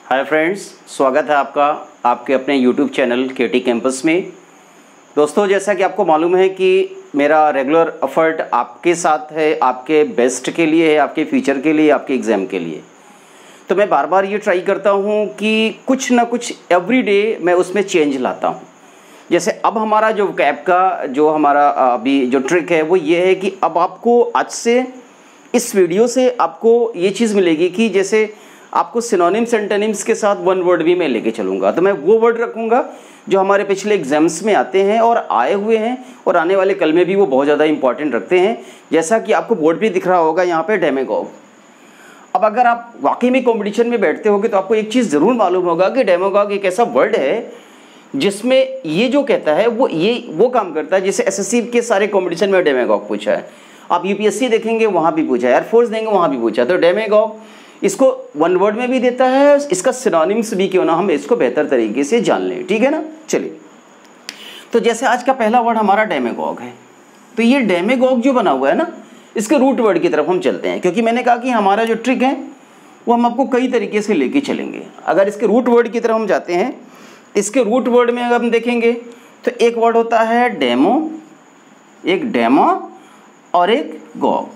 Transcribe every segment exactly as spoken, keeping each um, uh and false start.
Hi friends, स्वागत है आपका आपके अपने यूट्यूब चैनल केटी कैंपस में। दोस्तों, जैसा कि आपको मालूम है कि मेरा रेगुलर एफर्ट आपके साथ है, आपके बेस्ट के लिए है, आपके फ्यूचर के लिए, आपके एग्ज़ाम के लिए। तो मैं बार बार ये ट्राई करता हूँ कि कुछ ना कुछ एवरी डे मैं उसमें चेंज लाता हूँ। जैसे अब हमारा जो कैप का जो हमारा अभी जो ट्रिक है वो ये है कि अब आपको आज से इस वीडियो से आपको ये चीज़ मिलेगी कि जैसे आपको सिनोनिम्स एंटोनिम्स के साथ वन वर्ड भी मैं लेके चलूँगा। तो मैं वो वर्ड रखूँगा जो हमारे पिछले एग्जाम्स में आते हैं और आए हुए हैं और आने वाले कल में भी वो बहुत ज़्यादा इंपॉर्टेंट रखते हैं। जैसा कि आपको बोर्ड पे दिख रहा होगा यहाँ पे डेमागोग। अब अगर आप वाकई में कॉम्पिटिशन में बैठते होगे तो आपको एक चीज़ ज़रूर मालूम होगा कि डेमागोग एक ऐसा वर्ड है जिसमें ये जो कहता है वो ये वो काम करता है। जैसे एसएससी के सारे कॉम्पिटिशन में डेमागोग पूछा है, आप यूपीएससी देखेंगे वहाँ भी पूछा है, एयरफोर्स देंगे वहाँ भी पूछा है। तो डेमागोग इसको वन वर्ड में भी देता है, इसका सिनोनिम्स भी क्यों ना हम इसको बेहतर तरीके से जान लें, ठीक है ना। चलिए, तो जैसे आज का पहला वर्ड हमारा डेमागोग है। तो ये डेमागोग जो बना हुआ है ना, इसके रूट वर्ड की तरफ हम चलते हैं, क्योंकि मैंने कहा कि हमारा जो ट्रिक है वो हम आपको कई तरीके से लेके चलेंगे। अगर इसके रूट वर्ड की तरफ हम जाते हैं, इसके रूट वर्ड में अगर हम देखेंगे तो एक वर्ड होता है डेमो, एक डेमो और एक गॉग,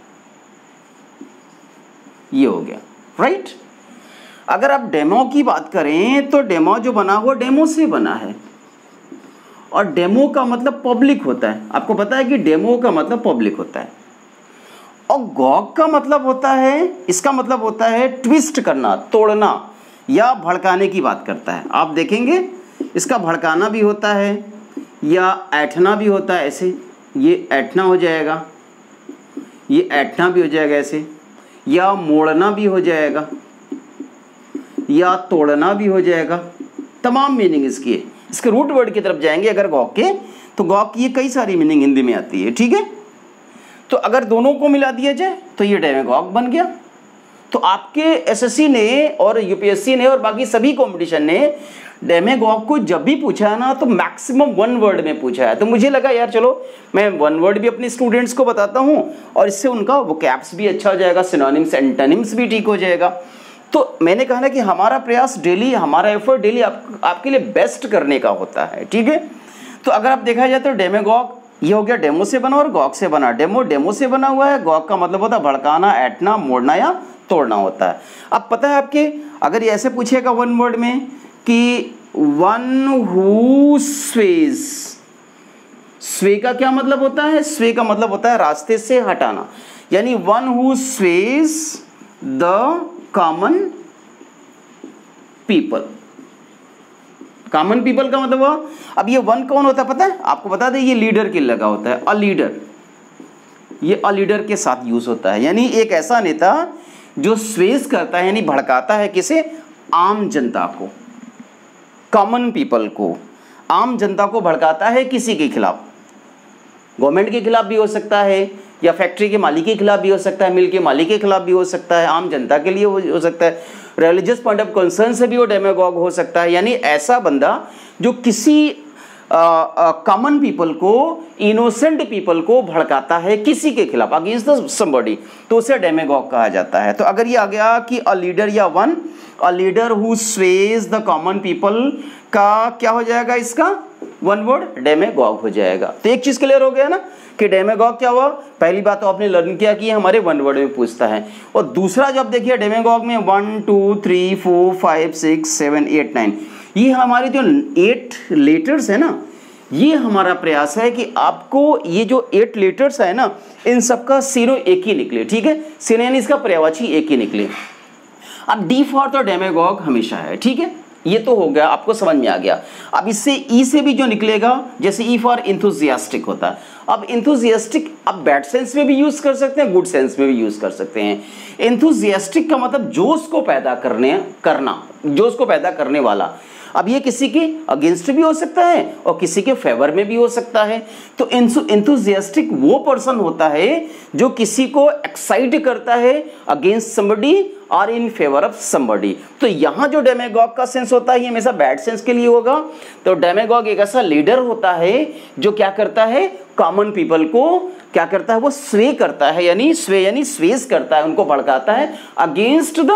ये हो गया, राइट। अगर आप डेमो की बात करें तो डेमो जो बना हुआ डेमो से बना है, और डेमो का मतलब पब्लिक होता है। आपको पता है कि डेमो का मतलब पब्लिक होता है। और गॉग का मतलब होता है, इसका मतलब होता है ट्विस्ट करना, तोड़ना या भड़काने की बात करता है। आप देखेंगे इसका भड़काना भी होता है या ऐठना भी होता है। ऐसे ये ऐठना हो जाएगा, ये ऐठना भी हो जाएगा ऐसे, या मोड़ना भी हो जाएगा, या तोड़ना भी हो जाएगा। तमाम मीनिंग इसकी है। इसके रूट वर्ड की तरफ जाएंगे अगर गॉग के, तो गॉग की ये कई सारी मीनिंग हिंदी में आती है, ठीक है। तो अगर दोनों को मिला दिया जाए तो ये डेमागोग बन गया। तो आपके एसएससी ने और यूपीएससी ने और बाकी सभी कंपटीशन ने डेमागोग को जब भी पूछा है ना तो मैक्सिमम वन वर्ड में पूछा है। तो मुझे लगा यार चलो मैं वन वर्ड भी अपने स्टूडेंट्स को बताता हूँ और इससे उनका वोकैब्स भी अच्छा हो जाएगा, सिनोनिम्स एंटोनिम्स भी ठीक हो जाएगा। तो मैंने कहा ना कि हमारा प्रयास डेली, हमारा एफर्ट डेली आप, आपके लिए बेस्ट करने का होता है, ठीक है। तो अगर आप देखा जाए तो डेमागोग ये हो गया डेमो से बना और गॉग से बना। डेमो डेमो से बना हुआ है, गॉग का मतलब होता है भड़काना, ऐठना, मोड़ना या तोड़ना होता है। अब पता है आपके, अगर ये ऐसे पूछेगा वन वर्ड में कि वन हु स्वेज, स्वे का क्या मतलब होता है? स्वे का मतलब होता है रास्ते से हटाना, यानी one who sways the common people. Common people का मतलब हुआ, अब ये वन कौन होता है पता है आपको? बता दें, ये लीडर के लगा होता है, अ लीडर। ये अ लीडर के साथ यूज होता है, यानी एक ऐसा नेता जो स्वेज करता है, यानी भड़काता है किसे? आम जनता को, कॉमन पीपल को, आम जनता को भड़काता है किसी के खिलाफ। गवर्नमेंट के खिलाफ भी हो सकता है, या फैक्ट्री के मालिक के खिलाफ भी हो सकता है, मिल के मालिक के खिलाफ भी हो सकता है, आम जनता के लिए हो सकता है, रिलीजियस पॉइंट ऑफ कंसर्न से भी वो डेमागोग हो सकता है। यानी ऐसा बंदा जो किसी कॉमन पीपल को, इनोसेंट पीपल को भड़काता है किसी के खिलाफ, अगेंस्ट द समबडी, तो उसे डेमागोग कहा जाता है। तो अगर ये आ गया कि अ लीडर या one, a leader who sways the common people का क्या हो जाएगा? इसका वन वर्ड डेमागोग हो जाएगा। तो एक चीज क्लियर हो गया ना कि डेमागोग क्या हुआ। पहली बात तो आपने लर्न किया कि हमारे वन वर्ड में पूछता है, और दूसरा जब देखिए डेमागोग में one two three four five six seven eight nine, ये हमारे जो एट लेटर्स है ना, ये हमारा प्रयास है कि आपको ये जो एट लेटर्स है ना, इन सबका सिरो एक ही निकले, ठीक है। सिरो यानी इसका पर्यायवाची एक ही निकले। अब डी फॉर तो डेमागोग हमेशा है, ठीक है। ये तो हो गया, आपको समझ में आ गया। अब इससे ई से भी जो निकलेगा, जैसे ई फॉर इंथुजियास्टिक होता है। अब इंथुजियास्टिक आप बैड सेंस में भी यूज कर सकते हैं, गुड सेंस में भी यूज कर सकते हैं। इंथुजियास्टिक का मतलब जोश को पैदा करने करना, जोश को पैदा करने वाला। अब ये किसी के अगेंस्ट भी हो सकता है और किसी के फेवर में भी हो सकता है। तो इंथुजियास्टिक वो पर्सन होता है जो किसी को एक्साइट करता है अगेंस्ट समबडी और इन फेवर ऑफ समबडी। तो यहाँ जो डेमागोग का सेंस होता है ये हमेशा बैड सेंस के लिए होगा। तो डेमागोग एक ऐसा लीडर होता है जो क्या करता है? कॉमन पीपल को क्या करता है? वो स्वे करता है, यानी स्वे यानी स्वेज करता है, उनको भड़काता है अगेंस्ट द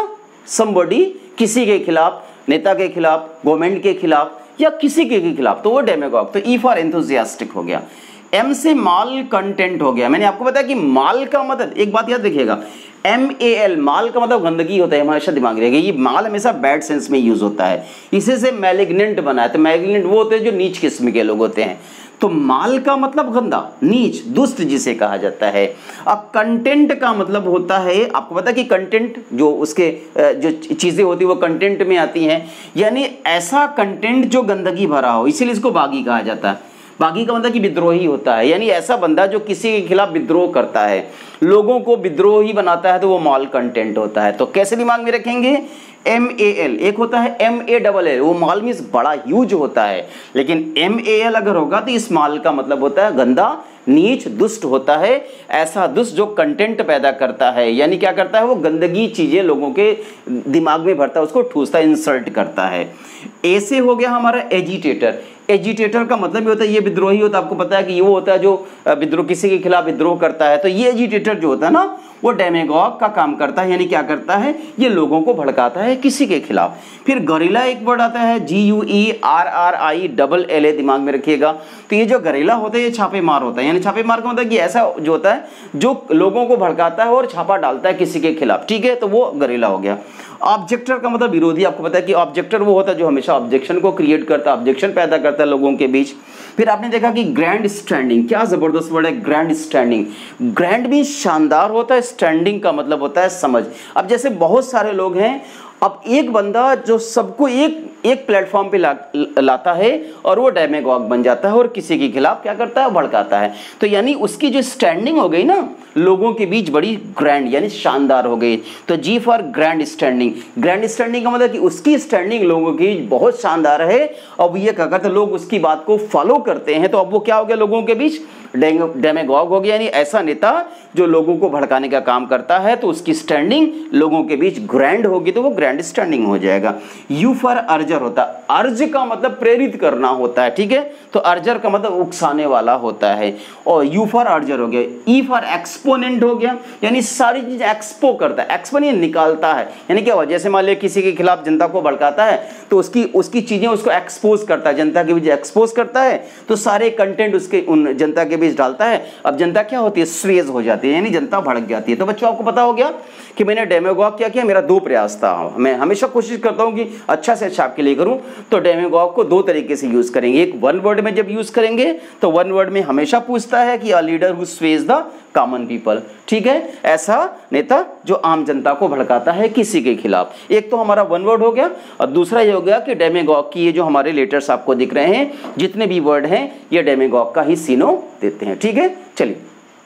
समबॉडी, किसी के खिलाफ, नेता के खिलाफ, गवर्नमेंट के खिलाफ या किसी के खिलाफ, तो वो डेमेगॉग। तो ई फॉर एंथुसियास्टिक हो गया। एम से माल कंटेंट हो गया। मैंने आपको बताया कि माल का मतलब, एक बात याद रखिएगा, एम ए एल, माल का मतलब गंदगी होता है, हमेशा दिमाग रहेगा। ये माल हमेशा बैड सेंस में यूज होता है, इसी से मैलिग्नेंट बना है। तो मैलिग्नेंट वो होते हैं जो नीच किस्म के लोग होते हैं। तो माल का मतलब गंदा, नीच, दुष्ट जिसे कहा जाता है। अब कंटेंट का मतलब होता है, आपको पता है कि कंटेंट जो उसके जो चीजें होती है वो कंटेंट में आती हैं, यानी ऐसा कंटेंट जो गंदगी भरा हो, इसीलिए इसको बागी कहा जाता है। बागी का मतलब कि विद्रोही होता है, यानी ऐसा बंदा जो किसी के खिलाफ विद्रोह करता है, लोगों को विद्रोही बनाता है, तो वो माल कंटेंट होता है। तो कैसे दिमाग में रखेंगे, एम ए एल, एक होता है एम ए डबल एल, वो माल मीन्स बड़ा ह्यूज होता है, लेकिन एम ए एल अगर होगा तो इस माल का मतलब होता है गंदा, नीच, दुष्ट होता है। ऐसा दुष्ट जो कंटेंट पैदा करता है, यानी क्या करता है, वो गंदगी चीजें लोगों के दिमाग में भरता है, उसको ठूसता है, इंसल्ट करता है। ए से हो गया हमारा एजिटेटर। एजिटेटर का मतलब ये होता है, ये विद्रोही होता है। आपको पता है कि ये वो होता है जो विद्रोह, किसी के खिलाफ विद्रोह करता है। तो ये एजिटेटर जो होता है ना, वो डेमेगॉग का काम करता है, यानी क्या करता है, ये लोगों को भड़काता है किसी के खिलाफ। फिर गरिल्ला एक वर्ड आता है, G U E R R I double L A, दिमाग में रखिएगा। तो ये जो गरिल्ला होता है ये छापेमार होता है, यानी छापेमार का मतलब कि ऐसा जो होता है जो लोगों को भड़काता है और छापा डालता है किसी के खिलाफ, ठीक है, तो वो गरिल्ला हो गया। ऑब्जेक्टर का मतलब विरोधी। आपको पता है कि ऑब्जेक्टर वो होता है जो हमेशा ऑब्जेक्शन को क्रिएट करता है, ऑब्जेक्शन पैदा करता है लोगों के बीच। फिर आपने देखा कि ग्रैंड स्टैंडिंग, क्या जबरदस्त वर्ड है ग्रैंड स्टैंडिंग। ग्रैंड भी शानदार होता है, स्टैंडिंग का मतलब होता है समझ। अब जैसे बहुत सारे लोग हैं, अब एक बंदा जो सबको एक एक प्लेटफॉर्म पे ला, लाता है और वो डेमेगॉग बन जाता है और किसी के खिलाफ क्या करता है, भड़काता है। तो यानी उसकी जो स्टैंडिंग हो गई ना लोगों के बीच, बड़ी ग्रैंड यानी शानदार हो गई। तो G for grandstanding. Grandstanding का मतलब कि उसकी स्टैंडिंग लोगों की बहुत शानदार है। अब ये क्या करते, लोग उसकी बात को फॉलो करते हैं, तो अब वो क्या हो गया, लोगों के बीच डेमेगॉग हो गया, यानी ऐसा नेता जो लोगों को भड़काने का काम करता है। तो उसकी स्टैंडिंग लोगों के बीच ग्रैंड होगी, तो वो ग्रैंड स्टैंडिंग हो जाएगा। यू फॉर अर्जर होता है, अर्ज का मतलब प्रेरित करना होता है, ठीक है, तो अर्जर का मतलब उकसाने वाला होता है, और यू फॉर अर्जर हो गया। ई फॉर एक्सपोनेंट हो गया, यानी सारी चीज एक्सपो करता है, एक्सपोनेंट निकालता है, यानी क्या हुआ, जैसे मान लिया किसी के खिलाफ जनता को भड़काता है, तो उसकी उसकी चीजें उसको एक्सपोज करता है, जनता के बीच एक्सपोज करता है, तो सारे कंटेंट उसके उन जनता के बीच डालता है। अब जनता क्या होती है, स्वेज हो जाती है, यानी जनता भड़क जाती है। तो बच्चों आपको पता हो गया कि मैंने डेमेगॉग क्या किया, मेरा दो प्रयास था। मैं हमेशा कोशिश करता हूं कि अच्छा से अच्छा आपके लिए करूं। तो डेमेगॉग को दो तरीके से यूज करेंगे। एक वन वर्ड में जब यूज करेंगे तो वन वर्ड में हमेशा पूछता है कि a leader who sways the common people, ठीक है, ऐसा नेता जो आम जनता को भड़काता है किसी के खिलाफ। एक तो हमारा वन वर्ड हो गया, और दूसरा ये हो गया कि डेमेगॉग की ये जो हमारे लेटर्स आपको दिख रहे हैं, जितने भी वर्ड हैं ये डेमेगॉग का ही सीनो देते हैं, ठीक है। चलिए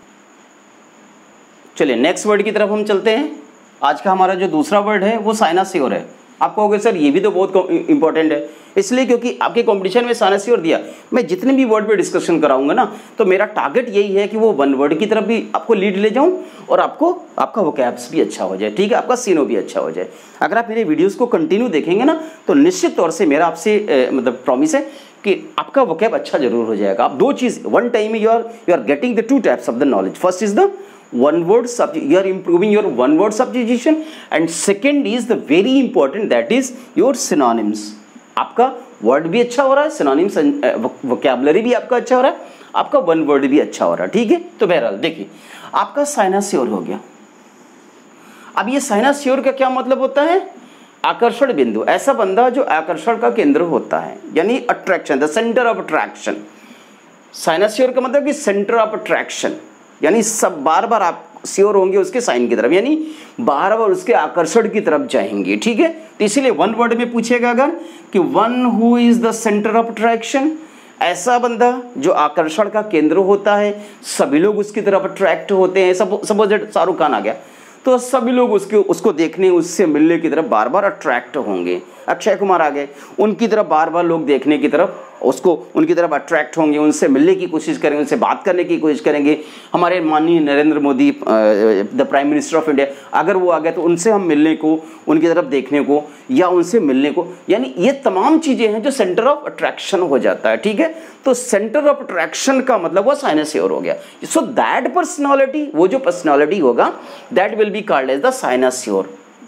चलिए नेक्स्ट वर्ड की तरफ हम चलते हैं। आज का हमारा जो दूसरा वर्ड है वो साइनास्योर है। आप कहोगे सर ये भी तो बहुत इंपॉर्टेंट है, इसलिए क्योंकि आपके कंपटीशन में साइनास्योर दिया। मैं जितने भी वर्ड पे डिस्कशन कराऊंगा ना, तो मेरा टारगेट यही है कि वो वन वर्ड की तरफ भी आपको लीड ले जाऊं और आपको आपका वोकैब्स भी अच्छा हो जाए, ठीक है, आपका सीनो भी अच्छा हो जाए। अगर आप मेरे वीडियोस को कंटिन्यू देखेंगे ना, तो निश्चित तौर से मेरा आपसे मतलब प्रॉमिस है कि आपका वोकैब अच्छा जरूर हो जाएगा। आप दो चीज वन टाइम में you are you are getting the two types of the knowledge. First is the one word subject, you are improving your one word substitution, and second is the very important, that is your synonyms। आपका word भी अच्छा हो रहा है, synonyms vocabulary भी आपका अच्छा हो रहा है, आपका वन वर्ड भी अच्छा हो रहा है, ठीक है। तो बहरहाल देखिए आपका साइनास्योर हो गया। अब ये साइनास्योर का क्या मतलब होता है, आकर्षण बिंदु, ऐसा बंदा जो आकर्षण का केंद्र होता है, यानी attraction, the centre of attraction. Cynosure का मतलब कि सेंटर ऑफ अट्रैक्शन, यानी सब बार बार आप श्योर होंगे उसके साइन की तरफ, यानी बार बार उसके आकर्षण की तरफ जाएंगे, ठीक है। तो इसीलिए वन वर्ड में पूछेगा अगर कि one who is the centre of attraction, ऐसा बंदा जो आकर्षण का केंद्र होता है, सभी लोग उसकी तरफ अट्रैक्ट होते हैं। सब सपोज दैट शाहरुख खान आ गया, तो सभी लोग उसके उसको देखने, उससे मिलने की तरफ बार बार अट्रैक्ट होंगे। अक्षय कुमार आ गए, उनकी तरफ बार बार लोग देखने की तरफ उसको उनकी तरफ अट्रैक्ट होंगे, उनसे मिलने की कोशिश करेंगे, उनसे बात करने की कोशिश करेंगे। हमारे माननीय Narendra Modi the prime minister of India, अगर वो आ गए तो उनसे हम मिलने को, उनकी तरफ देखने को या उनसे मिलने को, यानी ये तमाम चीज़ें हैं जो सेंटर ऑफ अट्रैक्शन हो जाता है, ठीक है। तो सेंटर ऑफ अट्रैक्शन का मतलब वो साइनास्योर हो गया। सो दैट पर्सनैलिटी, वो जो पर्सनैलिटी होगा, that will be called as the cynosure.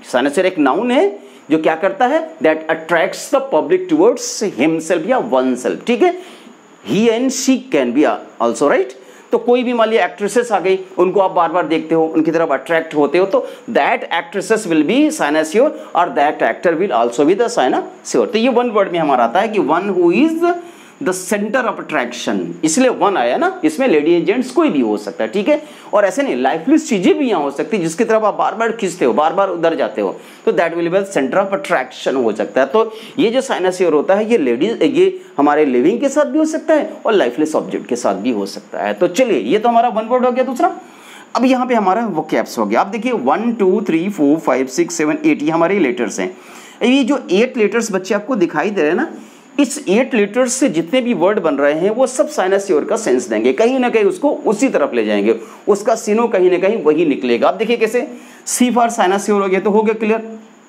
Cynosure एक नाउन है जो क्या करता है, that attracts the public towards himself या वन सेल्फ, ठीक है। He and she can be also, right. तो कोई भी मान लिया एक्ट्रेसेस आ गई, उनको आप बार बार देखते हो, उनकी तरफ अट्रैक्ट होते हो, तो that actresses will be cynosure और that actor will also be the cynosure. तो ये वन वर्ड में हमारा आता है कि one who is the centre of attraction, इसलिए वन आया ना, इसमें लेडी जेंट्स कोई भी हो सकता है, ठीक है। और ऐसे नहीं, लाइफलेस चीजें भी यहाँ हो सकती है जिसकी तरफ आप बार बार खींचते हो, बार बार उधर जाते हो, तो that will be centre of attraction हो सकता है। तो ये जो साइनोसियर होता है ये लेडीज, ये हमारे लिविंग के साथ भी हो सकता है और लाइफलेस ऑब्जेक्ट के साथ भी हो सकता है। तो चलिए, ये तो हमारा वन वर्ड हो गया। दूसरा, अब यहाँ पे हमारा वोकैब्स हो गया। आप देखिए one two three four five six seven eight, ये हमारे लेटर्स हैं। ये जो एट लेटर्स बच्चे आपको दिखाई दे रहे हैं ना, इस एट लेटर्स से जितने भी वर्ड बन रहे हैं वो सब साइनोसियर का सेंस देंगे, कहीं ना कहीं उसको उसी तरफ ले जाएंगे, उसका सीनो कहीं ना कहीं वही निकलेगा। आप देखिए कैसे, सी फॉर साइनोसियर हो गया, तो हो गया क्लियर।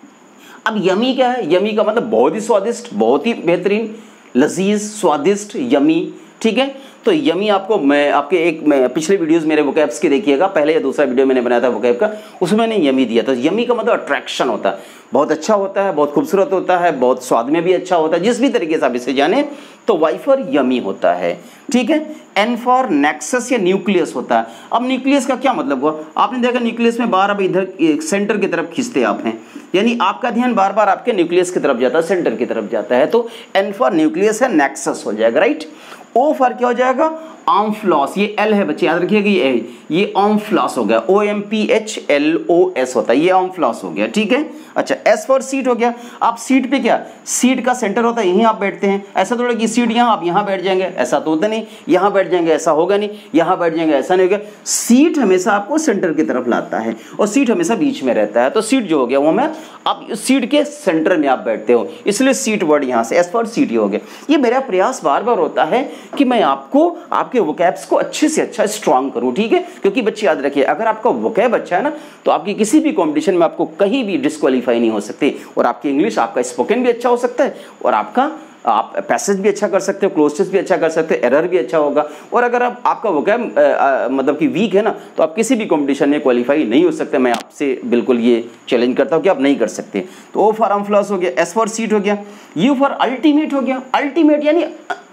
अब यमी क्या है? यमी का मतलब बहुत ही स्वादिष्ट, बहुत ही बेहतरीन, लजीज, स्वादिष्ट, यमी, ठीक है। तो यमी आपको मैं आपके एक मैं पिछले वीडियोस मेरे वोकैब्स के देखिएगा, पहले या दूसरा वीडियो मैंने बनाया था वोकैब का, उसमें मैंने यमी दिया था। यमी का मतलब अट्रैक्शन होता है, बहुत अच्छा होता है, बहुत खूबसूरत होता है, बहुत स्वाद में भी अच्छा होता है, जिस भी तरीके से आप इसे जाने, तो वाई फॉर यमी होता है, ठीक है। एन फॉर नेक्सस या न्यूक्लियस होता है। अब न्यूक्लियस का क्या मतलब हुआ? आपने देखा न्यूक्लियस में बार बार इधर सेंटर की तरफ खींचते आप हैं, यानी आपका ध्यान बार बार आपके न्यूक्लियस की तरफ जाता है, सेंटर की तरफ जाता है, तो एन फॉर न्यूक्लियस है, नेक्सस हो जाएगा, राइट। ओ फॉर क्या हो जाएगा? ऑम्फ्लॉस, ये एल है बच्चे, याद रखिएगा ये ये ऑम्फ्लॉस हो गया, O M P H L O S होता है, ये ऑम्फ्लॉस हो गया, ठीक है। अच्छा, एस फॉर सीट हो गया। आप सीट पे क्या, सीट का सेंटर होता है, यहीं आप बैठते हैं, ऐसा थोड़ा कि सीट यहाँ आप यहाँ बैठ जाएंगे, ऐसा तो होता नहीं, यहाँ बैठ जाएंगे ऐसा होगा नहीं, यहाँ बैठ जाएंगे ऐसा नहीं होगा। सीट हमेशा आपको सेंटर की तरफ लाता है और सीट हमेशा बीच में रहता है, तो सीट जो हो गया वो मैं आप सीट के सेंटर में आप बैठते हो, इसलिए सीट वर्ड यहाँ से एस फॉर सीट ही हो गया। ये मेरा प्रयास बार बार होता है कि मैं आपको आपके वोकैब्स को अच्छे से अच्छा स्ट्रांग करूं, ठीक है। क्योंकि बच्चे याद रखिए, अगर आपका वोकैब अच्छा है ना, तो आपकी किसी भी कंपटीशन में आपको कहीं भी डिस्क्वालीफाई नहीं हो सकती, और आपकी इंग्लिश, आपका स्पोकन भी अच्छा हो सकता है, और आपका आप पैसेज भी अच्छा कर सकते हो, क्लोजेस भी अच्छा कर सकते हो, एरर भी अच्छा होगा। और अगर आप आपका वोकैब मतलब कि वीक है ना, तो आप किसी भी कंपटीशन में क्वालिफाई नहीं हो सकते। मैं आपसे बिल्कुल ये चैलेंज करता हूँ कि आप नहीं कर सकते। तो ओ फॉर ऑम्फ्लॉस हो गया, एस फॉर सीट हो गया, यू फॉर अल्टीमेट हो गया। अल्टीमेट यानी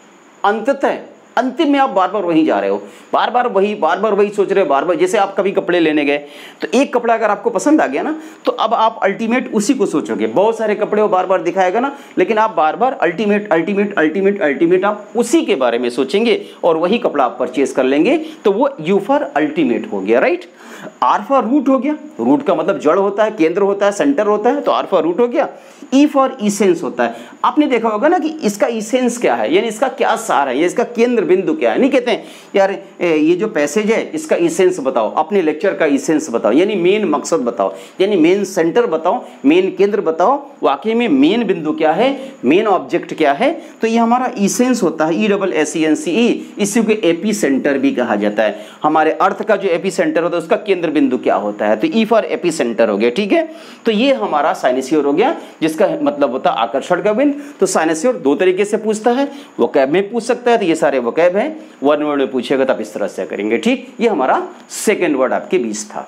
अंततः, अंतिम में आप बार बार वहीं जा रहे हो, बार बार वही बार बार वही सोच रहे हो, बार बार। जैसे आप कभी कपड़े लेने गए, तो एक कपड़ा अगर आपको पसंद आ गया ना, तो अब आप अल्टीमेट उसी को सोचोगे। बहुत सारे कपड़े वो बार बार दिखाएगा ना, लेकिन आप बार बार अल्टीमेट अल्टीमेट अल्टीमेट अल्टीमेट आप उसी के बारे में सोचेंगे और वही कपड़ा आप परचेज कर लेंगे, तो वो यू फॉर अल्टीमेट हो गया, राइट। आर फॉर रूट हो गया। रूट का मतलब जड़ होता है, केंद्र होता है, सेंटर होता है, तो आर फॉर रूट हो गया। ई फॉर इसेंस होता है। आपने देखा होगा ना कि इसका इसेंस क्या है, यानी इसका क्या सार है, ये इसका केंद्र बिंदु क्या है। नहीं कहते हैं यार ये जो पैसेज है इसका इसेंस बताओ, अपने लेक्चर का इसेंस बताओ, यानी मेन मकसद बताओ, यानी मेन सेंटर बताओ, मेन केंद्र बताओ, वाकई में मेन बिंदु क्या है, मेन ऑब्जेक्ट क्या है। तो ये हमारा इसेंस होता है, E double S E N C E, इसी को एपी सेंटर भी कहा जाता है। हमारे अर्थ का जो एपी सेंटर होता है उसका केंद्र बिंदु क्या होता है, तो ई फॉर एपी सेंटर हो गया, ठीक है। तो ये हमारा साइनोसियर हो गया, जिसका मतलब होता है आकर्षण का बिंदु। तो साइनोसियर दो तरीके से पूछता है, वोकैब में पूछ सकता है, तो ये सारे वोकैब हैं। वन वर्ड में पूछेगा तो आप इस तरह से करेंगे, ठीक। ये हमारा सेकेंड वर्ड आपके बीच था।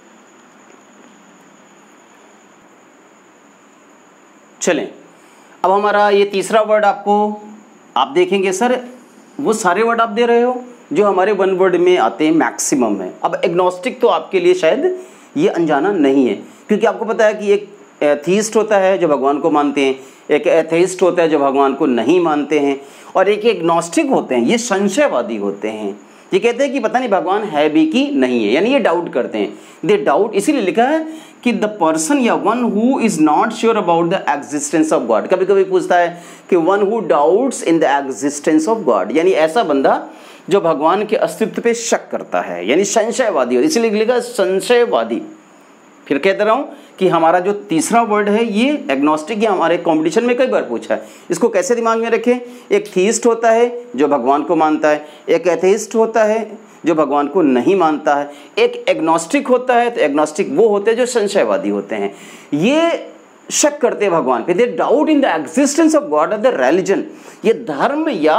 चलें, अब हमारा ये तीसरा वर्ड आपको आप देखेंगे, सर वो सारे वर्ड आप दे रहे हो जो हमारे वन वर्ड में आते हैं, मैक्सिमम है। अब एग्नोस्टिक तो आपके लिए शायद ये अनजाना नहीं है, क्योंकि आपको पता है कि एक एथीस्ट होता है जो भगवान को मानते हैं, एक एथेइस्ट होता है जो भगवान को नहीं मानते हैं, और एक एग्नोस्टिक होते हैं, ये संशयवादी होते हैं। ये कहते हैं कि पता नहीं भगवान है भी कि नहीं है, यानी ये डाउट करते हैं। दे डाउट, इसीलिए लिखा है कि द पर्सन या one who is not sure about the existence of God. कभी कभी पूछता है कि one who doubts in the existence of God, यानी ऐसा बंदा जो भगवान के अस्तित्व पे शक करता है, यानी संशयवादी हो, इसलिए लिखा संशयवादी। फिर कहते रहा हूँ कि हमारा जो तीसरा वर्ड है ये एग्नोस्टिक, ये हमारे कंपटीशन में कई बार पूछा है। इसको कैसे दिमाग में रखें, एक थीस्ट होता है जो भगवान को मानता है, एक एथेइस्ट होता है जो भगवान को नहीं मानता है, एक एग्नोस्टिक होता है। तो एग्नोस्टिक वो होते हैं जो संशयवादी होते हैं, ये शक करते हैं भगवान पे। They doubt in the existence of God of the religion, ये धर्म या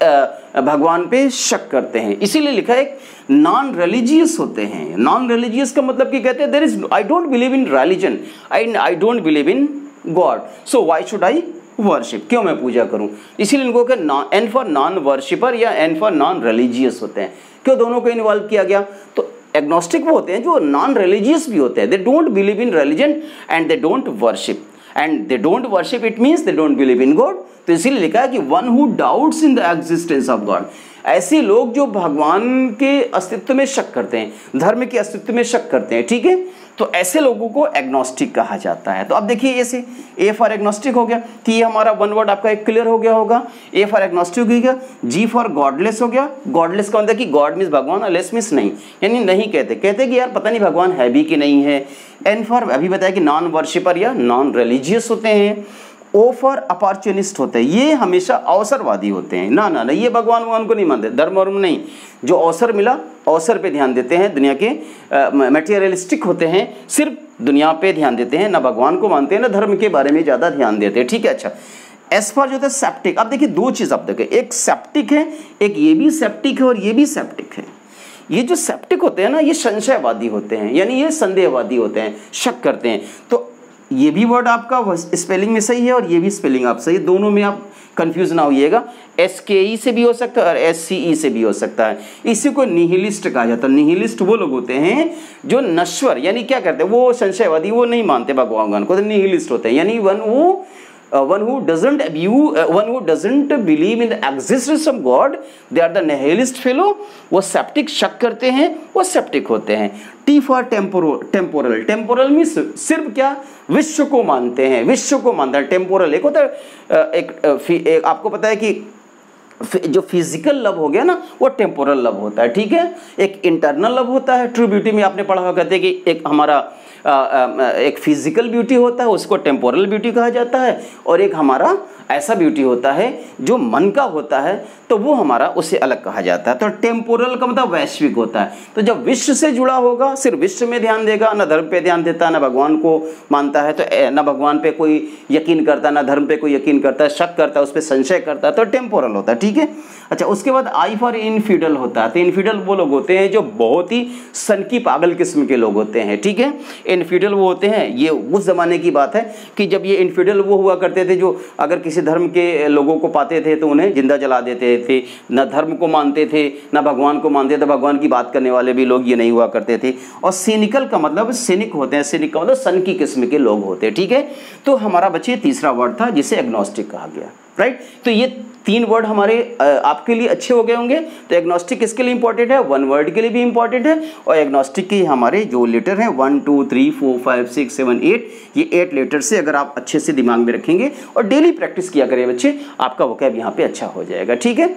भगवान पे शक करते हैं। इसीलिए लिखा है नॉन रिलीजियस होते हैं। नॉन रिलीजियस का मतलब कि कहते हैं there is I don't believe in religion, I I don't believe in God, so why should I worship, क्यों मैं पूजा करूं। इसीलिए इनको कहते एन फॉर नॉन वर्शिपर या एन फॉर नॉन रिलीजियस होते हैं। क्यों दोनों को इन्वॉल्व किया गया? तो एग्नोस्टिक वो होते हैं जो नॉन रिलीजियस भी होते हैं, they don't believe in religion and they don't worship, and they don't worship it means they don't believe in God. तो इसीलिए लिखा है कि one who doubts in the existence of God, ऐसे लोग जो भगवान के अस्तित्व में शक करते हैं, धर्म के अस्तित्व में शक करते हैं, ठीक है, तो ऐसे लोगों को एग्नोस्टिक कहा जाता है। तो अब देखिए ऐसे ए फॉर एग्नोस्टिक हो गया कि ये हमारा वन वर्ड आपका एक क्लियर हो गया होगा। ए फॉर एग्नोस्टिक हो गया, जी फॉर गॉडलेस हो गया। गॉडलेस का मतलब कि गॉड मीन्स भगवान और लेस मीन्स नहीं, यानी नहीं कहते, कहते कि यार पता नहीं भगवान है भी कि नहीं है। एन फॉर अभी बताया कि नॉन वर्शिपर या नॉन रिलीजियस होते हैं। ओ फॉर अपॉर्चुनिस्ट होते हैं, ये हमेशा अवसरवादी होते हैं, ना ना ना ये भगवान भगवान को नहीं मानते, धर्म वर्म नहीं, जो अवसर मिला अवसर पे ध्यान देते हैं, दुनिया के मटेरियलिस्टिक होते हैं, सिर्फ दुनिया पे ध्यान देते हैं, ना भगवान को मानते हैं ना धर्म के बारे में ज़्यादा ध्यान देते हैं, ठीक है। अच्छा, एस फॉर जो होता है सेप्टिक। अब देखिए दो चीज़ आप देखें, एक सेप्टिक है, एक ये भी सेप्टिक है और ये भी सेप्टिक है। ये जो सेप्टिक होते हैं ना ये संशयवादी होते हैं, यानी ये संदेहवादी होते हैं, शक करते हैं। तो ये भी वर्ड आपका स्पेलिंग में सही है और ये भी स्पेलिंग आप सही है, दोनों में आप कंफ्यूज ना होइएगा। एस के ई से भी हो सकता है और एस सी ई से भी हो सकता है। इसी को निहिलिस्ट कहा जाता है। निहिलिस्ट वो लोग होते हैं जो नश्वर, यानी क्या करते हैं, वो संशयवादी, वो नहीं मानते भगवान को, तो निहिलिस्ट होते हैं, यानी वन वो one who doesn't view one who doesn't believe in the existence of God, they are the nihilist fellow. वो सेप्टिक, शक करते हैं, वो सेप्टिक होते हैं। T for temporal. Temporal temporal means सिर्फ क्या, विश्व को मानते हैं, विश्व को मानता है। टेम्पोरल एक होता है एक, एक आपको पता है कि जो फिजिकल लव हो गया ना वो टेम्पोरल लव होता है, ठीक है। एक इंटरनल लव होता है, ट्रू ब्यूटी में आपने पढ़ा हुआ, कहते हैं कि एक हमारा आ, आ, एक फिजिकल ब्यूटी होता है उसको टेम्पोरल ब्यूटी कहा जाता है, और एक हमारा ऐसा ब्यूटी होता है जो मन का होता है तो वो हमारा उसे अलग कहा जाता है। तो टेम्पोरल का मतलब वैश्विक होता है। तो जब विश्व से जुड़ा होगा, सिर्फ विश्व में ध्यान देगा, ना धर्म पे ध्यान देता, ना भगवान को मानता है, तो ना भगवान पे कोई यकीन करता, ना धर्म पे कोई यकीन करता है, शक करता है, उस पर संशय करता है, तो टेम्पोरल होता है, ठीक है। अच्छा, उसके बाद आई फॉर इनफिडल होता है। तो इनफिडल वो लोग होते हैं जो बहुत ही सनकी पागल किस्म के लोग होते हैं, ठीक है। इनफिडल वो होते हैं, ये उस जमाने की बात है कि जब ये इनफिडल वो हुआ करते थे जो अगर किसी धर्म के लोगों को पाते थे तो उन्हें जिंदा जला देते थे, न धर्म को मानते थे ना भगवान को मानते थे, भगवान की बात करने वाले भी लोग ये नहीं हुआ करते थे। और सिनिकल का मतलब सिनिक होते हैं, सिनिक का मतलब सन की किस्म के लोग होते हैं, ठीक है। तो हमारा बच्चे तीसरा वर्ड था जिसे एग्नोस्टिक कहा गया, राइट। तो ये तीन वर्ड हमारे आपके लिए अच्छे हो गए होंगे। तो एग्नोस्टिक किसके लिए इंपॉर्टेंट है, वन वर्ड के लिए भी इंपॉर्टेंट है, और एग्नोस्टिक के हमारे जो लेटर हैं one two three four five six seven eight, ये एट लेटर से अगर आप अच्छे से दिमाग में रखेंगे और डेली प्रैक्टिस किया करें बच्चे, आपका वोकैब यहाँ पे अच्छा हो जाएगा, ठीक है।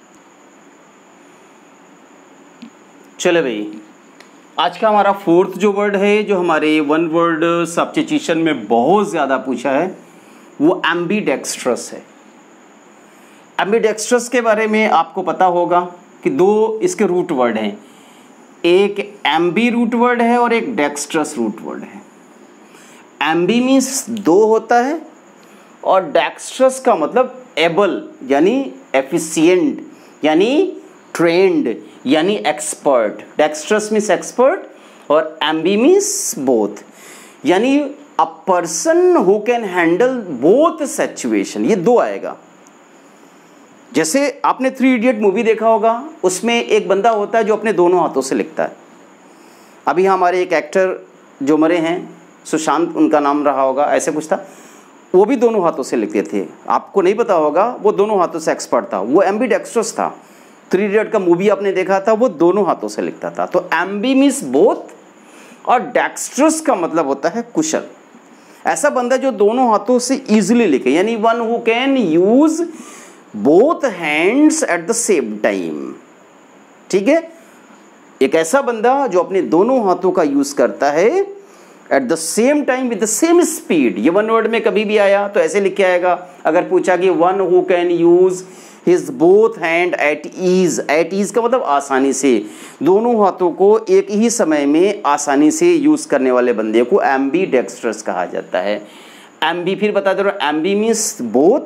चलो भाई, आज का हमारा फोर्थ जो वर्ड है जो हमारे वन वर्ड सब्स्टिट्यूशन में बहुत ज़्यादा पूछा है वो एम्बीडेक्स्ट्रस है। एम्बीडेक्स्ट्रस के बारे में आपको पता होगा कि दो इसके रूट वर्ड हैं, एक एम्बी रूट वर्ड है और एक डेक्स्ट्रस रूट वर्ड है। एम्बी मीन्स दो होता है और डेक्स्ट्रस का मतलब एबल यानी एफिशिएंट यानी ट्रेंड यानी एक्सपर्ट। डेक्स्ट्रस मीन्स एक्सपर्ट और एम्बी मीन्स बोथ, यानी a person who can handle both situation, ये दो आएगा। जैसे आपने थ्री इडियट मूवी देखा होगा, उसमें एक बंदा होता है जो अपने दोनों हाथों से लिखता है। अभी हमारे एक एक्टर जो मरे हैं, सुशांत उनका नाम रहा होगा, ऐसे कुछ था, वो भी दोनों हाथों से लिखते थे। आपको नहीं पता होगा, वो दोनों हाथों से एक्सपर्ट था, वो एम्बीडेक्स्ट्रस था। थ्री इडियट का मूवी आपने देखा था, वो दोनों हाथों से लिखता था। तो एम्बी मीन्स बोथ और डेक्स्ट्रस का मतलब होता है कुशल। ऐसा बंदा जो दोनों हाथों से इजीली लिखे, यानी one who can use both hands at the same time, ठीक है। एक ऐसा बंदा जो अपने दोनों हाथों का यूज करता है at the same time with the same speed. ये वन वर्ड में कभी भी आया तो ऐसे लिख के आएगा। अगर पूछा कि one who can use his both hand at ease, at ease का मतलब आसानी से, दोनों हाथों को एक ही समय में आसानी से यूज करने वाले बंदे को एम्बीडेक्स्ट्रस कहा जाता है। एम्बी फिर बता दे रहा हूँ, एम्बी मीन्स बोथ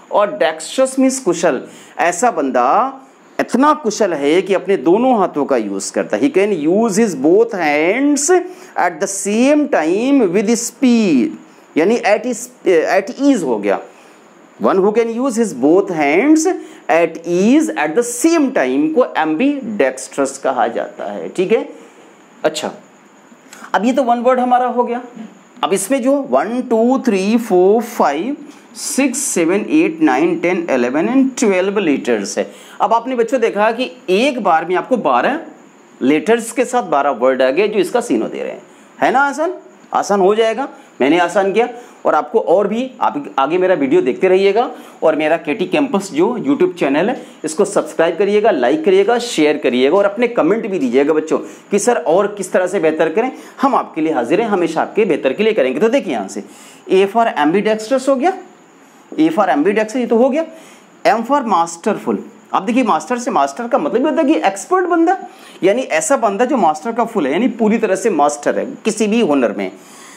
और डेक्स्ट्रस मीन्स कुशल, ऐसा बंदा इतना कुशल है कि अपने दोनों हाथों का यूज करता है। He can use his both hands at the same time with speed, यानी एट एट ईज हो गया। One who can use his both hands at ease at the same time को एम्बीडेक्स्ट्रस कहा जाता है। ठीक है, अच्छा अब ये तो वन वर्ड हमारा हो गया। अब इसमें जो one two three four five six seven eight nine ten eleven and twelve letters है। अब आपने बच्चों देखा कि एक बार में आपको बारह लेटर्स के साथ बारह वर्ड आ गए जो इसका सीनो दे रहे हैं, है ना। आसान आसान हो जाएगा, मैंने आसान किया। और आपको और भी आप आगे मेरा वीडियो देखते रहिएगा और मेरा केटी कैंपस जो यूट्यूब चैनल है इसको सब्सक्राइब करिएगा, लाइक करिएगा, शेयर करिएगा और अपने कमेंट भी दीजिएगा बच्चों कि सर और किस तरह से बेहतर करें। हम आपके लिए हाजिर हैं, हमेशा आपके बेहतर के लिए करेंगे। तो देखिए यहाँ से ए फॉर एम्बीडेक्स्ट्रस हो गया, ए फॉर एम्बीडेक्स्ट्रस ये तो हो गया। एम फॉर मास्टरफुल, अब देखिए मास्टर से मास्टर का मतलब होता है कि एक्सपर्ट बंदा, यानी ऐसा बंदा जो मास्टर का फुल है, यानी पूरी तरह से मास्टर है किसी भी हुनर में।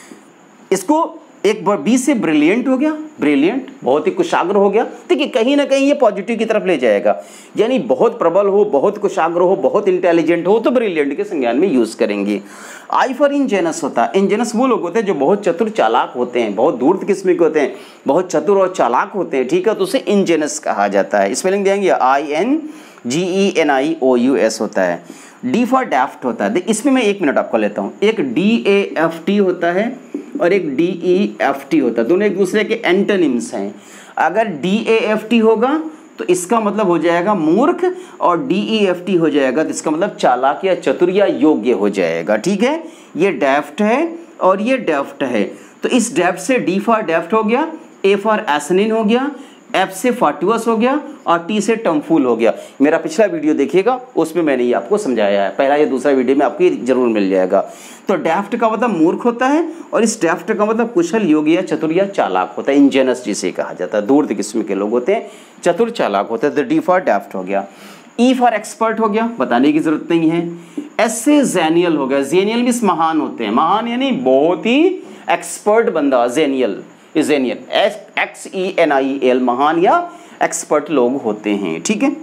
इसको एक बार बी से ब्रिलियंट हो गया, ब्रिलियंट बहुत ही कुशाग्र हो गया। देखिए कहीं ना कहीं ये पॉजिटिव की तरफ ले जाएगा, यानी बहुत प्रबल हो, बहुत कुशाग्र हो, बहुत इंटेलिजेंट हो तो ब्रिलियंट के संज्ञान में यूज करेंगे। आई फॉर इंजेनस होता है, इंजेनस वो लोग होते हैं जो बहुत चतुर चालाक होते हैं, बहुत दूर किस्म के होते हैं, बहुत चतुर और चालाक होते हैं। ठीक है, तो उसे इंजेनस कहा जाता है। स्पेलिंग देंगे I N G E N I O U S होता है। डी फॉर डेफ्ट होता है, इसमें मैं एक मिनट आपको लेता हूँ। एक डी ए एफ टी होता है और एक डी ई एफ टी होता है, दोनों एक दूसरे के एंटोनिम्स हैं। अगर डी ए एफ टी होगा तो इसका मतलब हो जाएगा मूर्ख, और डी ई एफ टी हो जाएगा तो इसका मतलब चालाक या चतुर या योग्य हो जाएगा। ठीक है, ये डेफ्ट है और ये डेफ्ट है, तो इस डेफ्ट से डी फॉर डेफ्ट हो गया, ए फॉर एसनिन हो गया, एफ से फार्टुअस हो गया और टी से टर्मफुल हो गया। मेरा पिछला वीडियो देखिएगा, उसमें मैंने ये आपको समझाया है, पहला या दूसरा वीडियो में आपको ये जरूर मिल जाएगा। तो डेफ्ट का मतलब मूर्ख होता है और इस डेफ्ट का मतलब कुशल, योग्य या चतुर या चालाक होता है। इंजेनस जिसे कहा जाता है, दूर किस्म के लोग होते हैं, चतुर चालाक होते हैं। तो डी फॉर डेफ्ट हो गया। ई फॉर एक्सपर्ट हो गया, बताने की जरूरत नहीं है। एस से जेनियल हो गया, जेनियल मीन्स महान होते हैं, महान यानी बहुत ही एक्सपर्ट बंदा, genial genial X E N I L, महान या एक्सपर्ट लोग होते हैं। ठीक है,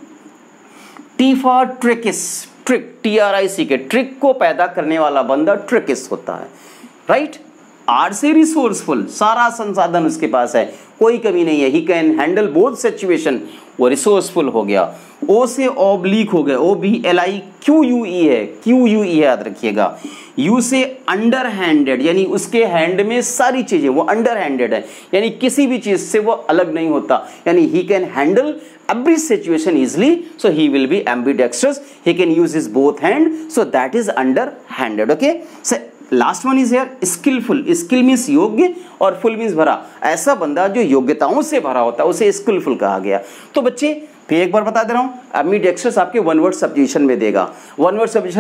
T for trickish, trick T R I C K, trick को पैदा करने वाला बंदा ट्रिकिस होता है। राइट, आर से रिसोर्सफुल, सारा संसाधन उसके पास है, कोई कमी नहीं है। He can handle both situation, वो रिसोर्सफुल हो गया। ओ से ऑब्लिक हो गया, O B L I Q U E है, क्यू यू ई याद रखिएगा। यू से अंडर हैंडेड, यानी उसके हैंड में सारी चीजें, वो अंडर हैंडेड है, यानी किसी भी चीज से वो अलग नहीं होता, यानी he can handle every situation easily, so he will be ambidextrous. He can use his both hand, so that is under-handed. Okay. So last one is here skillful. Skill means योग्य और full means भरा। ऐसा बंदा जो योग्यताओं से भरा होता है उसे skillful कहा गया। तो बच्चे फिर एक बार बता दे रहा हूँ, ambidextrous आपके वन वर्ड सब्स्टिट्यूशन में देगा। One word substitution